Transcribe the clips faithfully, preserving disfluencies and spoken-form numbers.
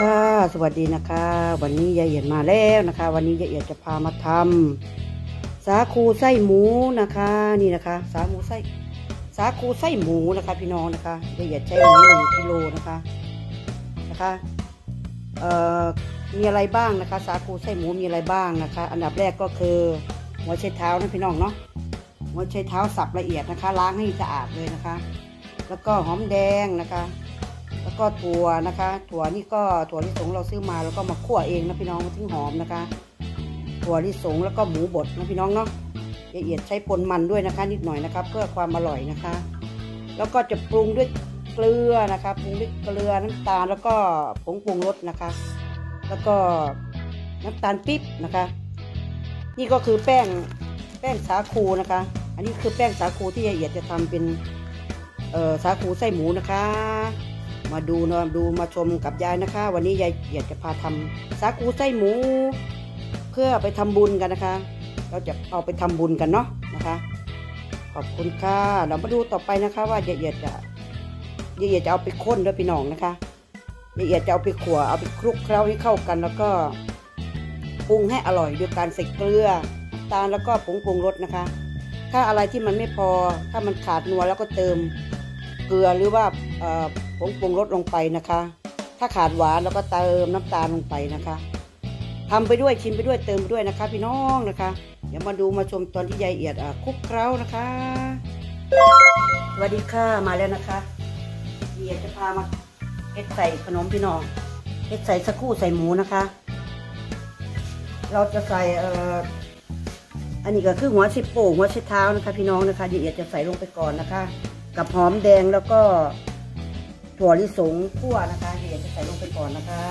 ค่ะสวัสดีนะคะวันนี้ยายเอียดมาแล้วนะคะวันนี้ยายเอียดจะพามาทำสาคูไส้หมูนะคะนี่นะคะสาหมูไส้สาคูไส้หมูนะคะพี่น้องนะคะยายเอียดใช้หมูหนึ่งกิโลนะคะนะคะเอ่อมีอะไรบ้างนะคะสาคูไส้หมูมีอะไรบ้างนะคะอันดับแรกก็คือหัวไชเท้านะพี่น้องเนาะหัวไชเท้าสับละเอียดนะคะล้างให้สะอาดเลยนะคะแล้วก็หอมแดงนะคะแล้วก็ถั่วนะคะถั่วนี่ก็ถั่วลิสงเราซื้อมาแล้วก็มาคั่วเองนะพี่น้องถึงหอมนะคะถั่วลิสงแล้วก็หมูบดนะพี่น้องเนาะละเอียดใช้ปนมันด้วยนะคะนิดหน่อยนะคะเพื่อความอร่อยนะคะแล้วก็จะปรุงด้วยเกลือนะคะปรุงด้วยเกลือน้ำตาลแล้วก็ผงปรุงรสนะคะแล้วก็น้ำตาลปิ๊บนะคะนี่ก็คือแป้งแป้งสาคูนะคะอันนี้คือแป้งสาคูที่ละเอียดจะทำเป็นเอ่อสาคูไส้หมูนะคะมาดูนะดูมาชมกับยายนะคะวันนี้ยายอยากจะพาทำสาคูไส้หมูเพื่อไปทำบุญกันนะคะเราจะเอาไปทำบุญกันเนาะนะคะขอบคุณค่ะเรามาดูต่อไปนะคะว่ายายเอียดจะยายเอียดจะเอาไปข้นด้วยพี่น้องนะคะยายเอียดจะเอาไปขั่วเอาไปคลุกเคล้าให้เข้ากันแล้วก็ปรุงให้อร่อยด้วยการใส่เกลือตาลแล้วก็ผงปรุงรสนะคะถ้าอะไรที่มันไม่พอถ้ามันขาดนัวแล้วก็เติมเกลือหรือว่าผงปรุงรสลงไปนะคะถ้าขาดหวานแล้วก็เติมน้ำตาลลงไปนะคะทำไปด้วยชิมไปด้วยเติมไปด้วยนะคะพี่น้องนะคะเดี๋ยวมาดูมาชมตอนที่ยายเอียดคลุกเคล้านะคะสวัสดีค่ะมาแล้วนะคะเอียดจะพามาเฮ็ดใส่ขนมพี่น้องเฮ็ดใส่สักครู่ใส่หมูนะคะเราจะใส่เอ่ออันนี้ก็คือหัวสิบโป่งหัวไชเท้านะคะพี่น้องนะคะยายเอียดจะใส่ลงไปก่อนนะคะกับหอมแดงแล้วก็ถั่วลิสงคั่วนะคะเดี๋ยวจะใส่ลงไปก่อนนะคะ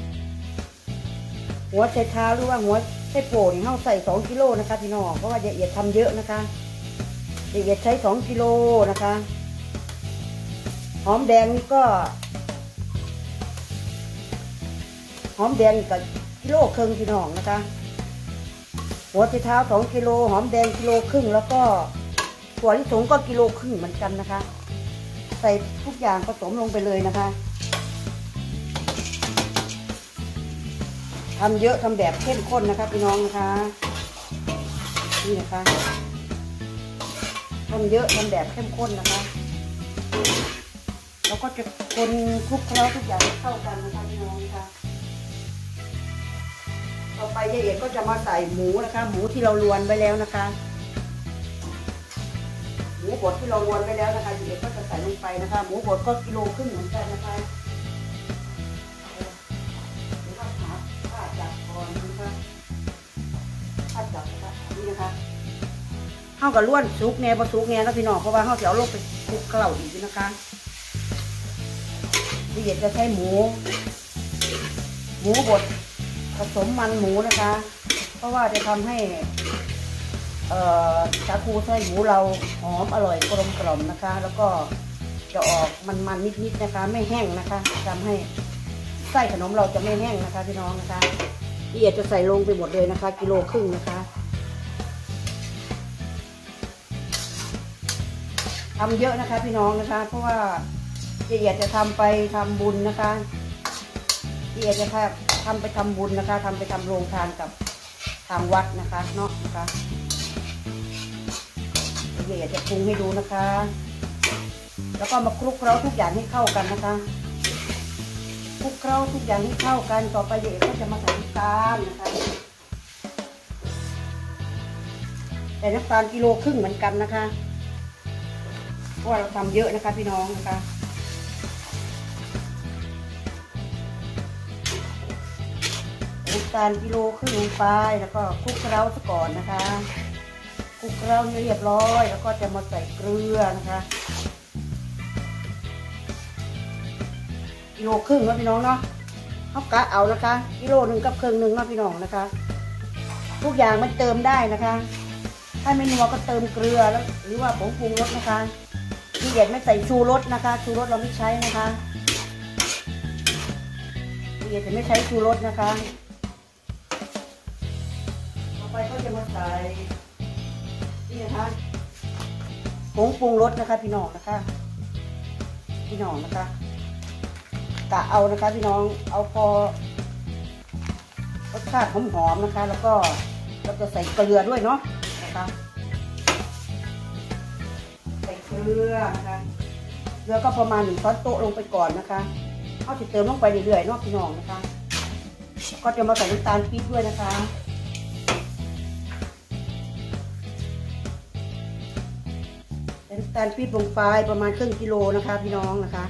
หัวไชเท้าหรือว่าหัวไชโป่งเข้าใส่สองกิโลนะคะพี่น้องเพราะว่าละเอียดทำเยอะนะคะละเอียดใช้สองกิโลนะคะหอมแดงนี่ก็หอมแดงกับกิโลครึ่งพี่น้องนะคะหัวไชเท้าสองกิโลหอมแดงกิโลครึ่งแล้วก็ถั่วลิสงก็กิโลครึ่งเหมือนกันนะคะใส่ทุกอย่างผสมลงไปเลยนะคะทำเยอะทำแบบเข้มข้นนะคะพี่น้องนะคะนี่นะคะทำเยอะทำแบบเข้มข้นนะคะแล้วก็จะคนคลุกเคล้าทุกอย่างเข้ากันนะคะพี่น้องนะคะต่อไปยายเอียดก็จะมาใส่หมูนะคะหมูที่เราลวนไว้แล้วนะคะหมูบดที่เราลวนไว้แล้วนะคะยายเอียดก็จะใส่ลงไปนะคะหมูบดก็กิโลครึ่งเหมือนกันนะคะเดี๋ยวก็หาผ้าจับก่อนนะคะผ้าจับนะคะนี่นะคะเข้ากับล้วนซุกแง่พอซุกแง่นะพี่น้องเพราะว่าเข้าจะเอาลงไปคลุกเคล้าอีกนะคะยายเอียดจะใช้หมูหมูบดผสมมันหมูนะคะเพราะว่าจะทำให้สาคูไส้หมูเราหอมอร่อยกลมกล่อมนะคะแล้วก็จะออกมันๆนิดๆนะคะไม่แห้งนะคะทำให้ไส้ขนมเราจะไม่แห้งนะคะพี่น้องนะคะละเอียดจะใส่ลงไปหมดเลยนะคะกิโลครึ่งนะคะทำเยอะนะคะพี่น้องนะคะเพราะว่าละเอียดจะทำไปทำบุญนะคะละเอียดจะทำไปทำบุญนะคะทำไปทำโรงทานกับทางวัดนะคะเนาะนะคะเดี๋ยวจะปรุงให้ดูนะคะแล้วก็มาคลุกเคล้าทุกอย่างให้เข้ากันนะคะคลุกเคล้าทุกอย่างให้เข้ากันต่อไปเดี๋ยวก็จะมาใส่น้ำตาลนะคะแต่น้ำตาลกิโลครึ่งเหมือนกันนะคะเพราะว่าเราทำเยอะนะคะพี่น้องนะคะน้ำตาลกิโลครึ่งลงไปแล้วก็คลุกเคล้าซะก่อนนะคะคลุกเคล้าเรียบร้อยแล้วก็จะมาใส่เกลือนะคะกิโลครึ่งนะพี่น้องเนาะเขากะเอานะคะกิโลหนึ่งกับครึ่งหนึ่งนะพี่น้องนะคะทุกอย่างมันเติมได้นะคะถ้าไม่นัวก็เติมเกลือแล้วหรือว่าผงปรุงรสนะคะที่เด็ดไม่ใส่ชูรสนะคะชูรสเราไม่ใช้นะคะที่เด็ดจะไม่ใช้ชูรสนะคะต่อไปก็จะมาใส่นี่นะคะผงปรุงรสนะคะพี่น้องนะคะพี่น้องนะคะกะเอานะคะพี่น้องเอาพอรสชาติหอมๆนะคะแล้วก็เราจะใส่เกลือด้วยเนาะนะคะใส่เกลือนะคะเกลือก็ประมาณหนึ่งช้อนโต๊ะลงไปก่อนนะคะเอาจะเติมลงไปเรื่อยๆเนาะพี่น้องนะคะก็จะมาใส่น้ำตาลปี๊บด้วยนะคะใส่น้ำตาลปี๊บลงไปประมาณครึ่งกิโลนะคะพี่น้องนะคะ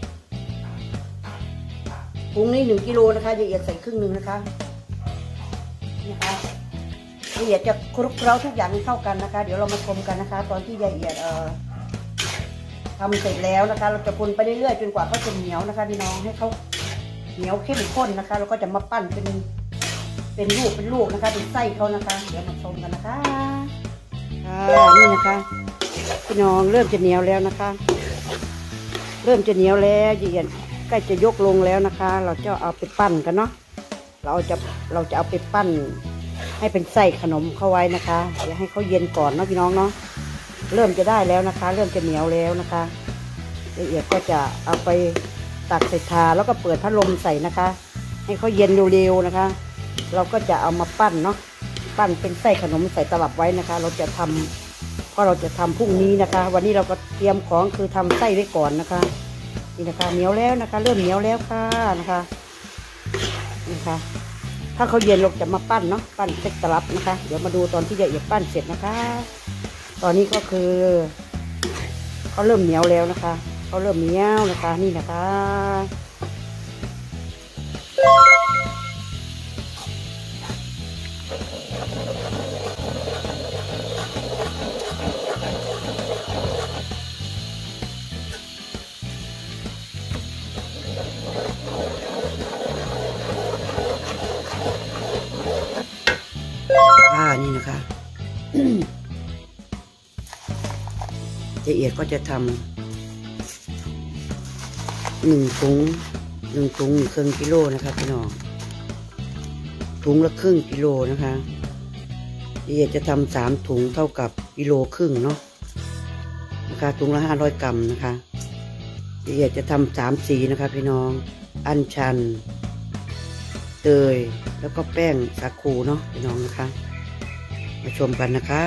ผงนี้หนึ่งกิโลนะคะละเอียดใส่ครึ่งหนึ่งนะคะนะคะละเอียดจะคลุกเคล้าทุกอย่างให้เข้ากันนะคะเดี๋ยวเรามาชมกันนะคะตอนที่ละเอียดเอ่อทำเสร็จแล้วนะคะเราจะคนไปเรื่อยๆจนกว่าเขาจะเหนียวนะคะพี่น้องให้เขาเหนียวเข้มข้นนะคะเราก็จะมาปั้นเป็นเป็นลูกเป็นลูกนะคะเป็นไส้เขานะคะเดี๋ยวมาชมกันนะคะค่ะนี่นะคะพี่น้องเริ่มจะเหนียวแล้วนะคะเริ่มจะเหนียวแล้วละเอียดใกล้จะยกลงแล้วนะคะเราจะเอาไปปั้นกันเนาะเราจะเราจะเอาไปปั้นให้เป็นไส้ขนมเข้าไว้นะคะเดี๋ยวให้เขาเย็นก่อนเนาะพี่น้องเนาะเริ่มจะได้แล้วนะคะเริ่มจะเหนียวแล้วนะคะละเอียดก็จะเอาไปตักใส่ถาดแล้วก็เปิดพัดลมใส่นะคะให้เขาเย็นเร็วๆนะคะเราก็จะเอามาปั้นเนาะปั้นเป็นไส้ขนมใส่ตลับไว้นะคะเราจะทำเพราะเราจะทำพรุ่งนี้นะคะ วันนี้เราก็เตรียมของคือทำไส้ไว้ก่อนนะคะนี่นะคะเหนียวแล้วนะคะเริ่มเหนียวแล้วค่ะนะคะนี่ค่ะถ้าเขาเย็นเราจะมาปั้นเนาะปั้นเซ็ตตลับนะคะเดี๋ยวมาดูตอนที่ละเอียดปั้นเสร็จนะคะตอนนี้ก็คือเขาเริ่มเหนียวแล้วนะคะเขาเริ่มเหนียวนะคะนี่นะคะนี่นะคะละเอียดก็จะทำหนึ่งถุงหนึ่งถุงครึ่งกิโลนะคะพี่น้องถุงละครึ่งกิโลนะคะละเอียดจะทำสามถุงเท่ากับกิโลครึ่งเนาะนะคะถุงละห้าร้อยกรัมนะคะละเอียดจะทำสามสีนะคะพี่น้องอัญชันเตยแล้วก็แป้งสาคูเนาะพี่น้องนะคะมาชมกันนะคะ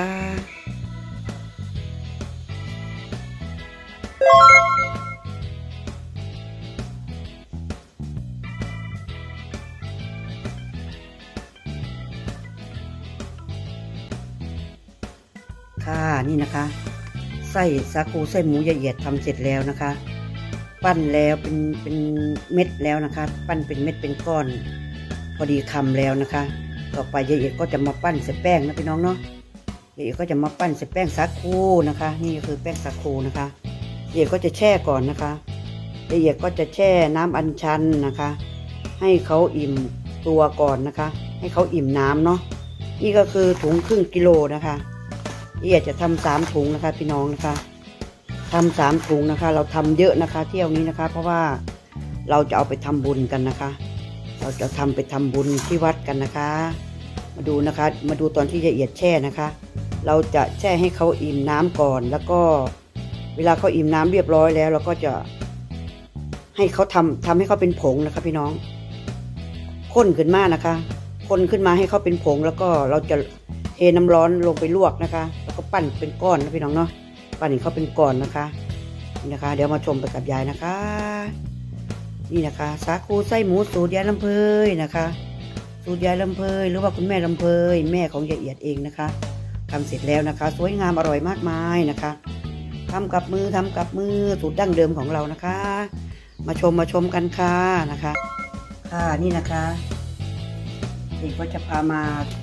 ค่ะนี่นะคะไส้สาคูไส้หมูละเอียดทำเสร็จแล้วนะคะปั้นแล้วเป็นเป็นเม็ดแล้วนะคะปั้นเป็นเม็ดเป็นก้อนพอดีคำแล้วนะคะต่อไปละเอียดก็จะมาปั้นใส่แป้งนะพี่น้องเนาะละเอียดก็จะมาปั้นใส่แป้งสาคูนะคะนี่คือแป้งสาคูนะคะละเอียดก็จะแช่ก่อนนะคะละเอียดก็จะแช่น้ำอัญชันนะคะให้เขาอิ่มตัวก่อนนะคะให้เขาอิ่มน้ำเนาะนี่ก็คือถุงครึ่งกิโลนะคะละเอียดจะทำสามถุงนะคะพี่น้องนะคะทำสามถุงนะคะเราทำเยอะนะคะเที่ยวนี้นะคะเพราะว่าเราจะเอาไปทำบุญกันนะคะเราจะทำไปทำบุญที่วัดกันนะคะมาดูนะคะมาดูตอนที่ละเอียดแช่นะคะเราจะแช่ให้เขาอิ่มน้ำก่อนแล้วก็เวลาเขาอิ่มน้ำเรียบร้อยแล้วเราก็จะให้เขาทำทำให้เขาเป็นผงนะคะพี่น้องข้นขึ้นมานะคะข้นขึ้นมาให้เขาเป็นผงแล้วก็เราจะเทน้ำร้อนลงไปลวกนะคะแล้วก็ปั้นเป็นก้อนนะพี่น้องเนาะปั้นให้เขาเป็นก้อนนะคะนี่นะคะเดี๋ยวมาชมไปกับยายนะคะนี่นะคะสาคูไส้หมูสูตรยายลำเพยนะคะสูตรยายลำเพยหรือว่าคุณแม่ลำเพยแม่ของยายเอียดเองนะคะทำเสร็จแล้วนะคะสวยงามอร่อยมากมายนะคะทำกับมือทำกับมือสูตรดั้งเดิมของเรานะคะมาชมมาชมกันค่ะนะคะค่ะนี่นะคะเด็กก็จะพามา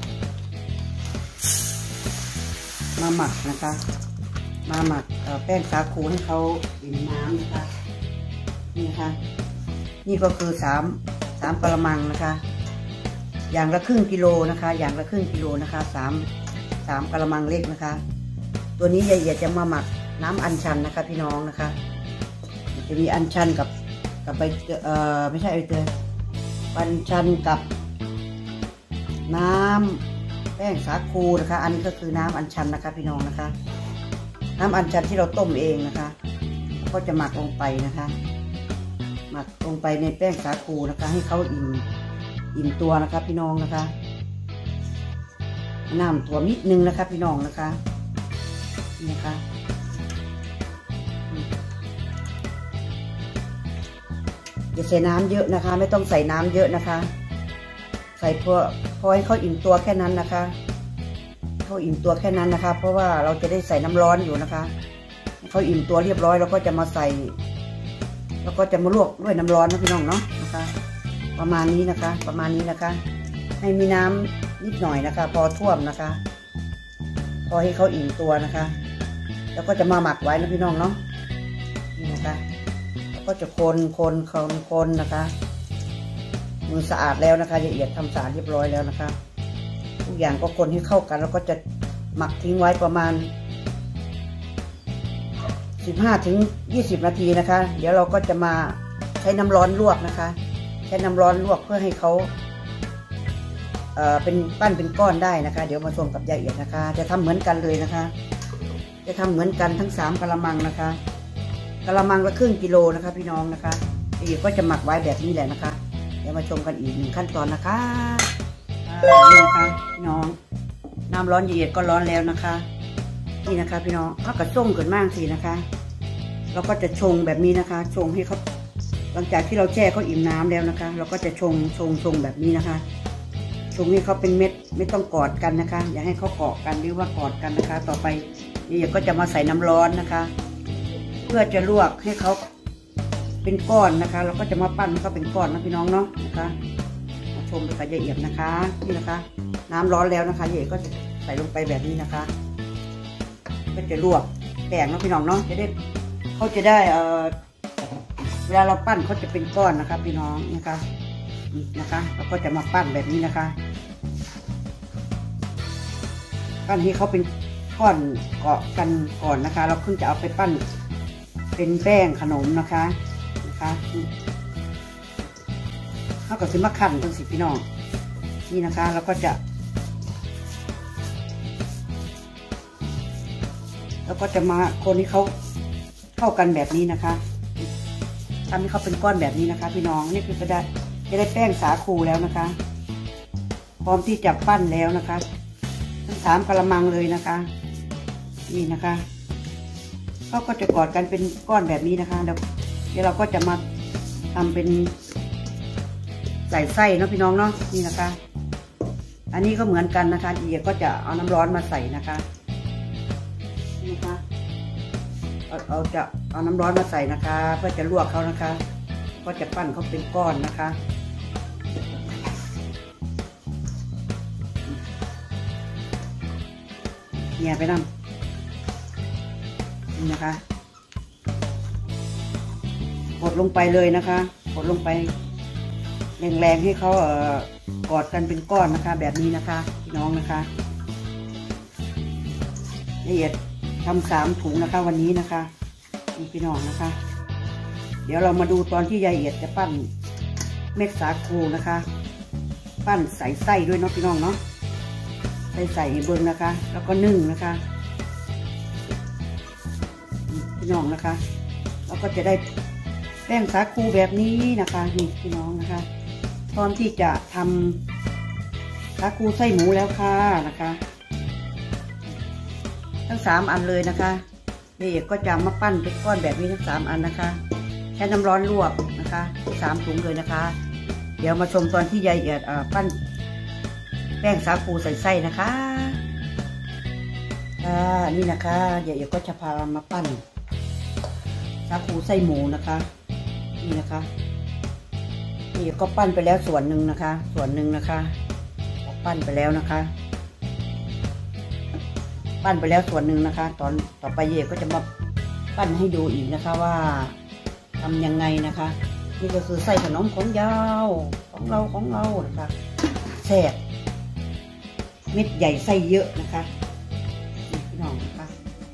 มาหมักนะคะมาหมักแป้งสาคูให้เขาอิ่มน้ำนะคะนี่นะคะนี่ก็คือสามสามกระมังนะคะอย่างละครึ่งกิโลนะคะอย่างละครึ่งกิโลนะคะสามสามกระมังเล็กนะคะตัวนี้ยายเอียดจะมาหมักน้ำอัญชันนะคะพี่น้องนะคะจะมีอัญชันกับกับใบเอ่อไม่ใช่ใบเตยอัญชันกับน้ำแป้งสาคูนะคะอันนี้ก็คือน้ำอัญชันนะคะพี่น้องนะคะน้ำอัญชันที่เราต้มเองนะคะก็จะหมักลงไปนะคะหมักลงไปในแป้งสาคูนะคะให้เขาอิ่มอิ่มตัวนะคะพี่น้องนะคะน้ำถั่วนิดนึงนะคะพี่น้องนะคะนี่นะคะอย่าใส่น้ำเยอะนะคะไม่ต้องใส่น้ำเยอะนะคะใส่พอพอให้เขาอิ่มตัวแค่นั้นนะคะเขาอิ่มตัวแค่นั้นนะคะเพราะว่าเราจะได้ใส่น้ำร้อนอยู่นะคะเขาอิ่มตัวเรียบร้อยเราก็จะมาใส่แล้วก็จะมาลวกด้วยน้ำร้อนนะพี่น้องเนาะนะคะประมาณนี้นะคะประมาณนี้นะคะให้มีน้ำนิดหน่อยนะคะพอท่วมนะคะพอให้เขาอิ่มตัวนะคะแล้วก็จะมาหมักไว้นะพี่น้องเนาะนี่นะคะแล้วก็จะคนคนคนคนนะคะมือสะอาดแล้วนะคะละเอียดทำสะอาดเรียบร้อยแล้วนะคะทุกอย่างก็คนให้เข้ากันแล้วก็จะหมักทิ้งไว้ประมาณสิบห้าถึงยี่สิบนาทีนะคะเดี๋ยวเราก็จะมาใช้น้ำร้อนลวกนะคะใช้น้ำร้อนลวกเพื่อให้เขาเอ่อเป็นปั้นเป็นก้อนได้นะคะเดี๋ยวมาชมกับยายเอียดนะคะจะทำเหมือนกันเลยนะคะจะทำเหมือนกันทั้งสามกะละมังนะคะกะละมังละครึ่งกิโลนะคะพี่น้องนะคะยายเอียดก็จะหมักไว้แบบนี้แหละนะคะเดี๋ยวมาชมกันอีกหนึ่งขั้นตอนนะคะนี่นะคะพี่น้องน้ำร้อนยายเอียดก็ร้อนแล้วนะคะนี่นะคะพี่น้องถ้ากระส้มเกินมากสินะคะเราก็จะชงแบบนี้นะคะชงให้เขาหลังจากที่เราแช่เขาอิ่มน้ำแล้วนะคะเราก็จะชงชงชงแบบนี้นะคะชงให้เขาเป็นเม็ดไม่ต้องกอดกันนะคะอย่าให้เขาเกาะกันหรือว่ากอดกันนะคะต่อไปนี่ก็จะมาใส่น้ำร้อนนะคะเพื่อจะลวกให้เขาเป็นก้อนนะคะเราก็จะมาปั้นให้เขาเป็นก้อนนะพี่น้องเนาะนะคะมาชมกับยายเอียดนะคะนี่นะคะน้ำร้อนแล้วนะคะยายเอียดก็จะใส่ลงไปแบบนี้นะคะก็จะลวกแป้งนะพี่น้องเนาะจะได้เขาจะได้เอ่อเวลาเราปั้นเขาจะเป็นก้อนนะคะพี่น้องนะคะนะคะเราก็จะมาปั้นแบบนี้นะคะปั้นให้เขาเป็นก้อนเกาะกันก่อนนะคะเราเพิ่งจะเอาไปปั้นเป็นแป้งขนมนะคะนะคะเขาก็ซื้อมะขั่นตั้งสิพี่น้องนี่นะคะเราก็จะแล้วก็จะมาคนให้เขาเข้ากันแบบนี้นะคะทำให้เขาเป็นก้อนแบบนี้นะคะพี่น้องนี่คือจะได้จะได้แป้งสาคูแล้วนะคะพร้อมที่จะปั้นแล้วนะคะทั้งสามกะละมังเลยนะคะนี่นะคะเขาก็จะกอดกันเป็นก้อนแบบนี้นะคะเดี๋ยวเดี๋ยวเราก็จะมาทำเป็นใส่ไส้เนาะพี่น้องเนาะนี่นะคะอันนี้ก็เหมือนกันนะคะอีกก็จะเอาน้ำร้อนมาใส่นะคะนี่ค่ะเอาเอาจะเอาน้ำร้อนมาใส่นะคะเพื่อจะลวกเขานะคะก็จะปั้นเขาเป็นก้อนนะคะเนี่ยไปนั่งนี่นะคะกดลงไปเลยนะคะกดลงไปแรงๆให้เขาเอ่อกอดกันเป็นก้อนนะคะแบบนี้นะคะพี่น้องนะคะละเอียดทำสามถุงนะคะวันนี้นะคะนี่พี่น้องนะคะเดี๋ยวเรามาดูตอนที่ยายเอียดจะปั้นเม็ดสาคูนะคะปั้นใส่ไส้ด้วยเนาะพี่น้องเนาะใส่ใส่เบิ้งนะคะแล้วก็นึ่งนะคะพี่น้องนะคะแล้วก็จะได้แป้งสาคูแบบนี้นะคะนี่พี่น้องนะคะพร้อมที่จะทำสาคูไส้หมูแล้วค่ะนะคะทั้งสามอันเลยนะคะนี่ก็จะมาปั้นเป็นก้อนแบบนี้ทั้งสามอันนะคะใช้น้ำร้อนลวกนะคะสามถุงเลยนะคะเดี๋ยวมาชมตอนที่ยายเอียดปั้นแป้งสาคูใส่ไส้นะคะอ่านี่นะคะยายเอียดก็จะพามาปั้นสาคูไส้หมูนะคะนี่นะคะนี่ก็ปั้นไปแล้วส่วนหนึ่งนะคะ ส่วนหนึ่งนะคะปั้นไปแล้วนะคะปั้นไปแล้วส่วนหนึ่งนะคะตอนต่อไปเย่ก็จะมาปั้นให้ดูอีกนะคะว่าทำยังไงนะคะนี่ก็คือไส้ขนมของยาวของเราของเรานะคะแซ่บเม็ดใหญ่ไส้เยอะนะคะพี่น้องนะคะ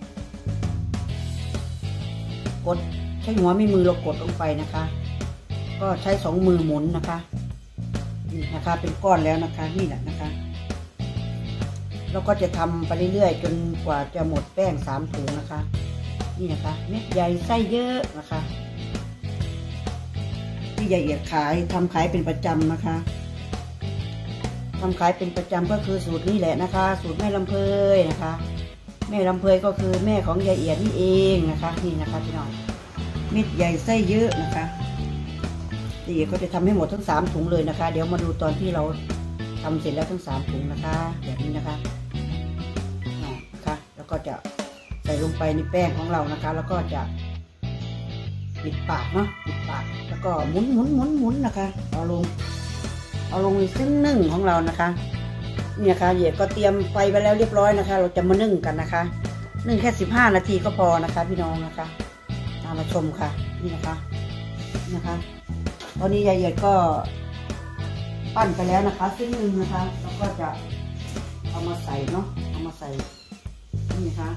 กดใช้หัวไม่มือเรากดลงไปนะคะก็ใช้สองมือหมุนนะคะนี่นะคะเป็นก้อนแล้วนะคะนี่แหละนะคะเราก็จะทำไปเรื่อยๆจนกว่าจะหมดแป้งสามถุงนะคะนี่นะคะเม็ดใหญ่ไส้เยอะนะคะยายเอียดขายทำขายเป็นประจำนะคะทำขายเป็นประจำก็คือสูตรนี้แหละนะคะสูตรแม่ลำเพยนะคะแม่ลำเพยก็คือแม่ของยายเอียดนี่เองนะคะนี่นะคะพี่น้องเม็ดใหญ่ไส้เยอะนะคะยายเอียดก็จะทำให้หมดทั้งสามถุงเลยนะคะเดี๋ยวมาดูตอนที่เราทำเสร็จแล้วทั้งสามถุงนะคะแบบนี้นะคะนะคะแล้วก็จะใส่ลงไปในแป้งของเรานะคะแล้วก็จะปิดปากเนาะปิดปากแล้วก็หมุนหมุนหมุนหมุนนะคะเอาลงเอาลงในซึ่งนึ่งของเรานะคะนี่นะคะเดี๋ยวก็เตรียมไฟไว้แล้วเรียบร้อยนะคะเราจะมานึ่งกันนะคะนึ่งแค่สิบห้านาทีก็พอนะคะพี่น้องนะคะมาชมค่ะนี่นะคะนี่นะคะตอนนี้ยายเอียดก็ปั้นไปแล้วนะคะซึ่งนึ่งนะคะแล้วก็จะเอามาใส่เนาะเอามาใส่นี่นะคะ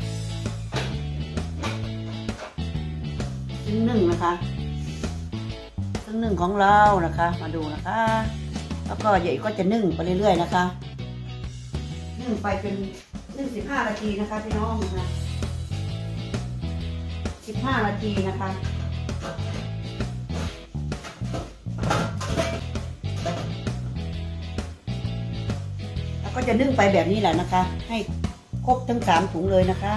ซึ่งนึ่งนะคะซึ่งนึ่งของเรานะคะมาดูนะคะแล้วก็ยายก็จะนึ่งไปเรื่อยๆนะคะนึ่งไปเป็นนึ่งสิบห้านาทีนะคะพี่น้องนะคะสิบห้านาทีนะคะแล้วก็จะนึ่งไปแบบนี้แหละนะคะให้ครบทั้งสามถุงเลยนะคะ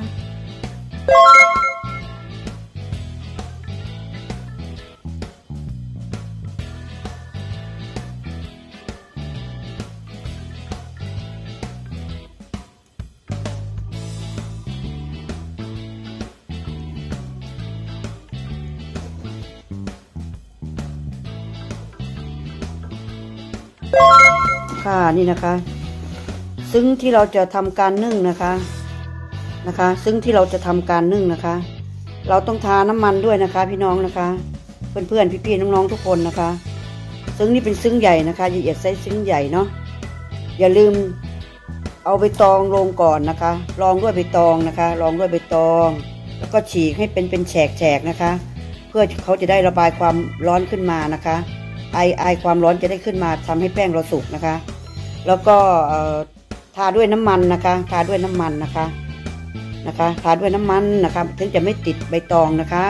ค่ะนี่นะคะซึ่งที่เราจะทำการนึ่งนะคะนะคะซึ่งที่เราจะทำการนึ่งนะคะเราต้องทาน้ำมันด้วยนะคะพี่น้องนะคะเพื่อนๆพี่ๆน้องๆทุกคนนะคะซึ่งนี่เป็นซึ่งใหญ่นะคะอย่าเอียดใส่ซึ่งใหญ่เนาะอย่าลืมเอาใบตองลงก่อนนะคะรองด้วยใบตองนะคะรองด้วยใบตองแล้วก็ฉีกให้เป็นเป็นแฉกๆนะคะเพื่อเขาจะได้ระบายความร้อนขึ้นมานะคะไอไอความร้อนจะได้ขึ้นมาทำให้แป้งเราสุกนะคะแล้วก็ทาด้วยน้ำมันนะคะทาด้วยน้ำมันนะคะนะคะทาด้วยน้ำมันนะคะถึงจะไม่ติดใบตองนะคะ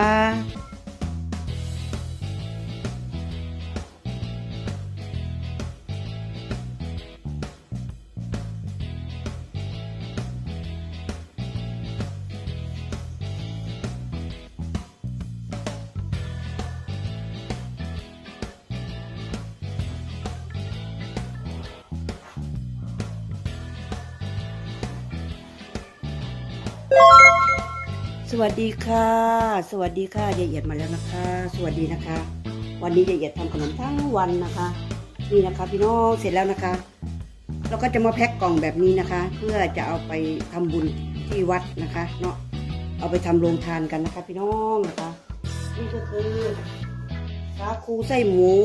สวัสดีค่ะสวัสดีค่ะยายเอียดมาแล้วนะคะสวัสดีนะคะวันนี้ยายเอียดทำขนมทั้งวันนะคะนี่นะคะพี่น้องเสร็จแล้วนะคะเราก็จะมาแพ็คกล่องแบบนี้นะคะเพื่อจะเอาไปทำบุญที่วัดนะคะเนาะเอาไปทำโรงทานกันนะคะพี่น้องนะคะนี่ก็คือสาคูไส้หมู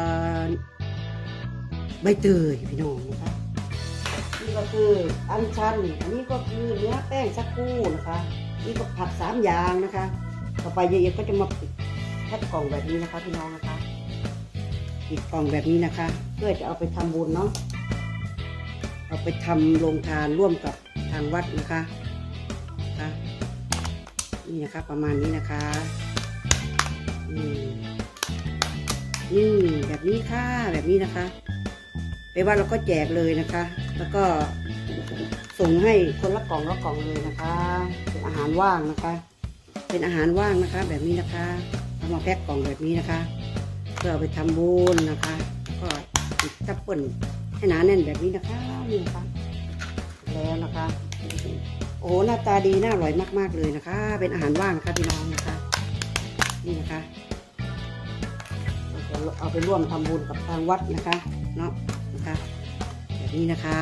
ใบเตยพี่น้องนะคะนี่ก็คืออัญชันอันนี้ก็คือเนื้อแป้งสักคูนะคะนี่ก็ผัดสามอย่างนะคะต่อไปยายเอียดก็จะมาปิดแพ็คกล่องแบบนี้นะคะพี่น้องนะคะปิดกล่องแบบนี้นะคะเพื่อจะเอาไปทำบุญเนาะเอาไปทำโรงทานร่วมกับทางวัดนะคะนะคะนี่นะคะประมาณนี้นะคะนี่นี่แบบนี้ค่ะแบบนี้นะคะไปว่าเราก็แจกเลยนะคะแล้วก็ส่งให้คนละกล่องละกล่องเลยนะคะเป็นอาหารว่างนะคะเป็นอาหารว่างนะคะแบบนี้นะคะเอามาแพ็คกล่องแบบนี้นะคะเพื่อเอาไปทำบุญนะคะก็ติดทับป่นให้หนาแน่นแบบนี้นะคะนี่นะคะแล้วนะคะโอ้หน้าตาดีน่าอร่อยมากๆเลยนะคะเป็นอาหารว่างนะคะพี่น้องนะคะนี่นะคะเราจะเอาไปร่วมทำบุญกับทางวัดนะคะเนาะนะคะแบบนี้นะคะ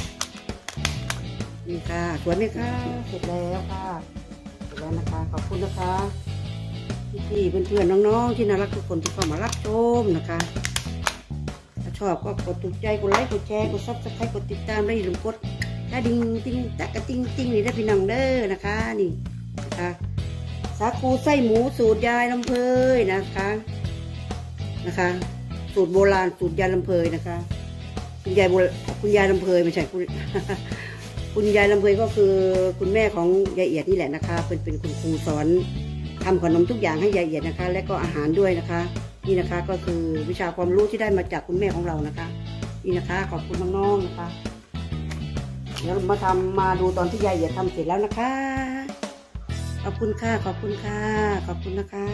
นี่ค่ะสวยไหมคะเสร็จแล้วค่ะเสร็จแล้วนะคะขอบคุณนะคะพี่ๆเพื่อนๆน้องๆที่น่ารักทุกคนที่เข้ามารับชมนะคะถ้าชอบก็กดถูกใจกดไลค์กดแชร์กดซับสไครต์กดติดตามได้หรือกดกระดิ่งติ้งตะกระติ้งติ้งนี่ได้พี่น้องเด้อนะคะนี่นะคะสาคูไส้หมูสูตรยายลำเพยนะคะนะคะสูตรโบราณสูตรยายลำเพยนะคะคุณยายโบคุณยายลำเพยไม่ใช่คุณคุณยายลำเพยก็คือคุณแม่ของยายเอียดนี่แหละนะคะเป็นเป็นคุณครูสอนทำขนมทุกอย่างให้ยายเอียดนะคะและก็อาหารด้วยนะคะนี่นะคะก็คือวิชาความรู้ที่ได้มาจากคุณแม่ของเรานะคะนี่นะคะขอบคุณน้องๆนะคะเดี๋ยวมาทำมาดูตอนที่ยายเหยียดทำเสร็จแล้วนะคะขอบคุณค่ะขอบคุณค่ะขอบคุณนะคะ